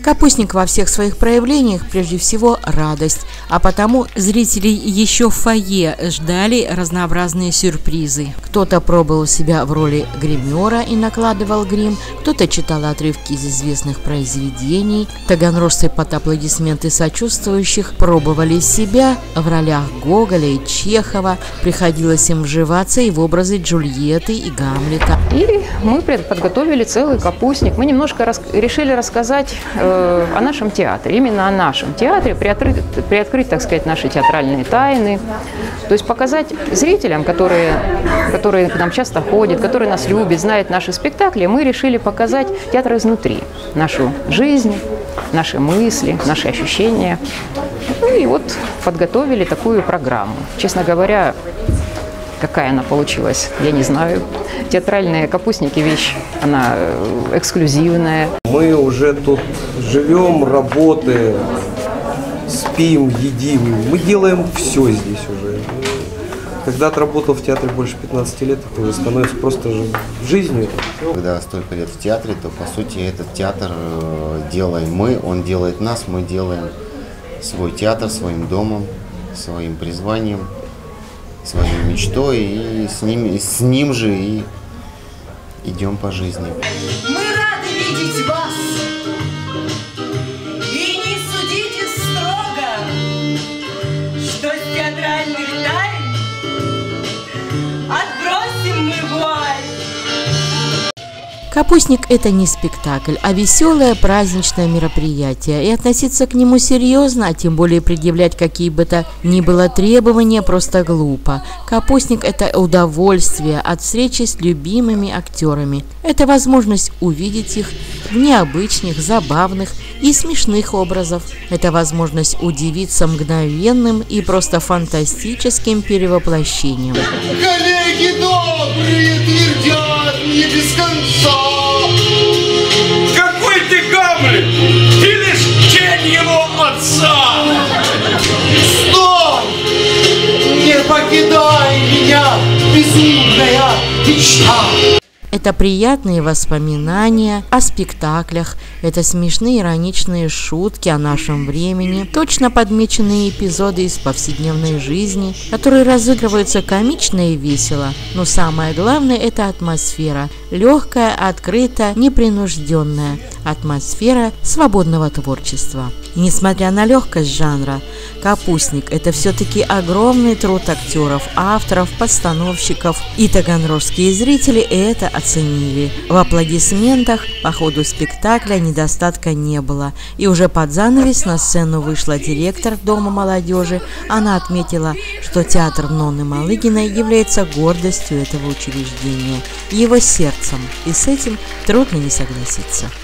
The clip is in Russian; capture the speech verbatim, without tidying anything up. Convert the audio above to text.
Капустник во всех своих проявлениях прежде всего радость, а потому зрители еще в фойе ждали разнообразные сюрпризы. Кто-то пробовал себя в роли гримера и накладывал грим, кто-то читал отрывки из известных произведений. Таганрожцы под аплодисменты сочувствующих пробовали себя в ролях Гоголя и Чехова, приходилось им вживаться и в образы Джульетты и Гамлета. И мы подготовили целый капустник. Мы немножко рас... решили рассказать э, о нашем театре, именно о нашем театре, приоткрыть, приоткрыть, так сказать, наши театральные тайны. То есть показать зрителям, которые, которые к нам часто ходят, которые нас любят, знают наши спектакли, мы решили показать театр изнутри, нашу жизнь, наши мысли, наши ощущения. Ну и вот подготовили такую программу. Честно говоря, какая она получилась, я не знаю. Театральные капустники – вещь, она эксклюзивная. Мы уже тут живем, работаем, спим, едим. Мы делаем все здесь уже. Когда отработал в театре больше пятнадцати лет, это уже становится просто жизнью. Когда столько лет в театре, то по сути этот театр делаем мы, он делает нас, мы делаем свой театр своим домом, своим призванием, своей мечтой, и с ним, с ним же и идем по жизни. Мы рады видеть вас, и не судите строго, что с театральных тайн отбросим мы вуаль. Капустник – это не спектакль, а веселое праздничное мероприятие, и относиться к нему серьезно, а тем более предъявлять какие бы то ни было требования, просто глупо. Капустник – это удовольствие от встречи с любимыми актерами. Это возможность увидеть их в необычных, забавных и смешных образах. Это возможность удивиться мгновенным и просто фантастическим перевоплощением. Коллеги добрые твердят мне без конца. Какой ты Гамлет? Ты лишь тень его отца! Стой! Не покидай меня, безумная мечта! Это приятные воспоминания о спектаклях, это смешные ироничные шутки о нашем времени, точно подмеченные эпизоды из повседневной жизни, которые разыгрываются комично и весело. Но самое главное – это атмосфера, легкая, открытая, непринужденная, атмосфера свободного творчества. И несмотря на легкость жанра, «Капустник» – это все-таки огромный труд актеров, авторов, постановщиков, и таганрожские зрители это оценили. В аплодисментах по ходу спектакля недостатка не было, и уже под занавес на сцену вышла директор Дома молодежи. Она отметила, что театр Нонны Малыгиной является гордостью этого учреждения, его сердцем, и с этим трудно не согласиться.